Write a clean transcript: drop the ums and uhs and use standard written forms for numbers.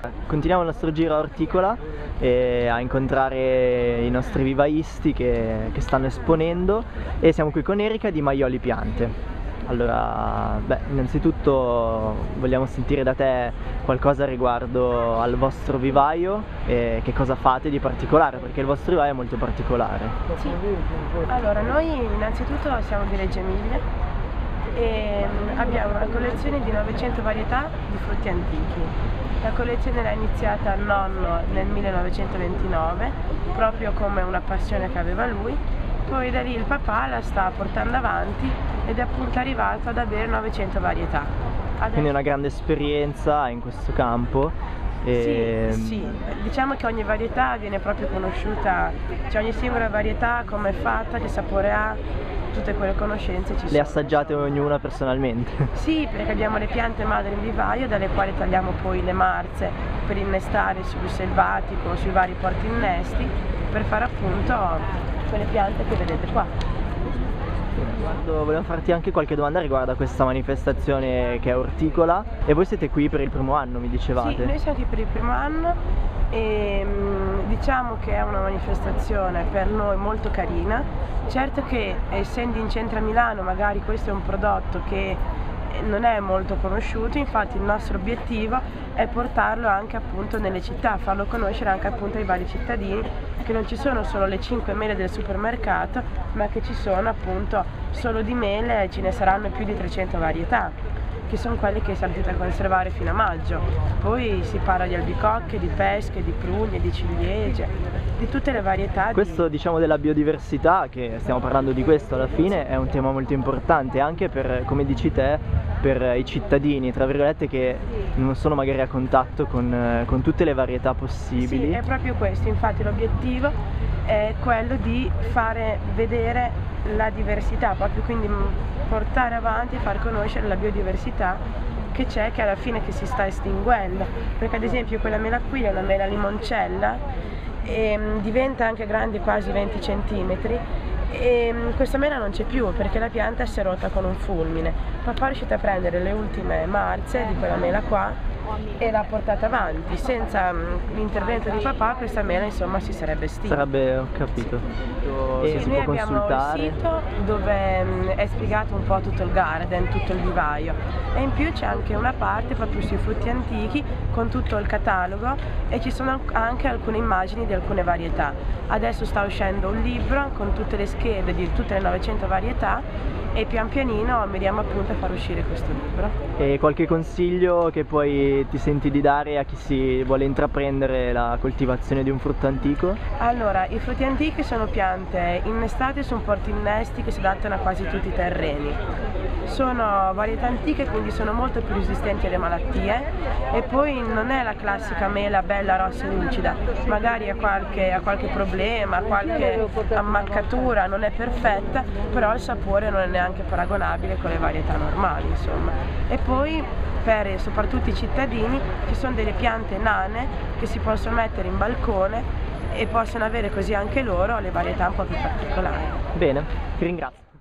Continuiamo il nostro giro a Orticola e a incontrare i nostri vivaisti che stanno esponendo, e siamo qui con Erika di Maioli Piante. Allora, innanzitutto vogliamo sentire da te qualcosa riguardo al vostro vivaio e che cosa fate di particolare, perché il vostro vivaio è molto particolare. Sì, allora noi innanzitutto siamo di Reggio Emilia e abbiamo una collezione di 900 varietà di frutti antichi. La collezione era iniziata al nonno nel 1929, proprio come una passione che aveva lui, poi da lì il papà la sta portando avanti ed è appunto arrivato ad avere 900 varietà. Quindi una grande esperienza in questo campo. Sì, diciamo che ogni varietà viene proprio conosciuta, cioè ogni singola varietà come è fatta, che sapore ha, tutte quelle conoscenze ci sono. Le assaggiate ognuna personalmente? Sì, perché abbiamo le piante madri in vivaio dalle quali tagliamo poi le marze per innestare sul selvatico, sui vari porti innesti, per fare appunto quelle piante che vedete qua. Volevo farti anche qualche domanda riguardo a questa manifestazione che è Orticola, e voi siete qui per il primo anno, mi dicevate? Sì, noi siamo qui per il primo anno e diciamo che è una manifestazione per noi molto carina. Certo che essendo in centro a Milano magari questo è un prodotto che non è molto conosciuto, infatti il nostro obiettivo è portarlo anche appunto nelle città, farlo conoscere anche appunto ai vari cittadini, che non ci sono solo le 5 mele del supermercato, ma che ci sono appunto solo di mele, ce ne saranno più di 300 varietà, che sono quelle che siamo tutte a conservare fino a maggio. Poi si parla di albicocche, di pesche, di prugne, di ciliegie, di tutte le varietà. Questo diciamo della biodiversità, che stiamo parlando di questo alla fine, è un tema molto importante anche per, come dici te, per i cittadini, tra virgolette, che non sono magari a contatto con tutte le varietà possibili. Sì, è proprio questo, infatti l'obiettivo è quello di fare vedere la diversità, proprio quindi portare avanti e far conoscere la biodiversità che c'è, che alla fine che si sta estinguendo, perché ad esempio quella mela qui è una mela limoncella e diventa anche grande, quasi 20 centimetri, e questa mela non c'è più perché la pianta si è rotta con un fulmine. Papà è riuscito a prendere le ultime marze di quella mela qua e l'ha portata avanti. Senza l'intervento di papà questa mela insomma si sarebbe estinta. Ho capito. Sì. E si noi può abbiamo consultare il sito dove è spiegato un po' tutto il garden, tutto il vivaio, e in più c'è anche una parte proprio sui frutti antichi con tutto il catalogo, e ci sono anche alcune immagini di alcune varietà. Adesso sta uscendo un libro con tutte le schede di tutte le 900 varietà e pian pianino miriamo appunto a far uscire questo libro. E qualche consiglio che poi ti senti di dare a chi si vuole intraprendere la coltivazione di un frutto antico? Allora, i frutti antichi sono piante innestate su un portinnesti che si adattano a quasi tutti i terreni. Sono varietà antiche, quindi sono molto più resistenti alle malattie, e poi non è la classica mela bella rossa e lucida, magari ha qualche problema, qualche ammaccatura, non è perfetta, però il sapore non è neanche paragonabile con le varietà normali, insomma. E poi per soprattutto i cittadini ci sono delle piante nane che si possono mettere in balcone e possono avere così anche loro le varietà un po' più particolari. Bene, ti ringrazio.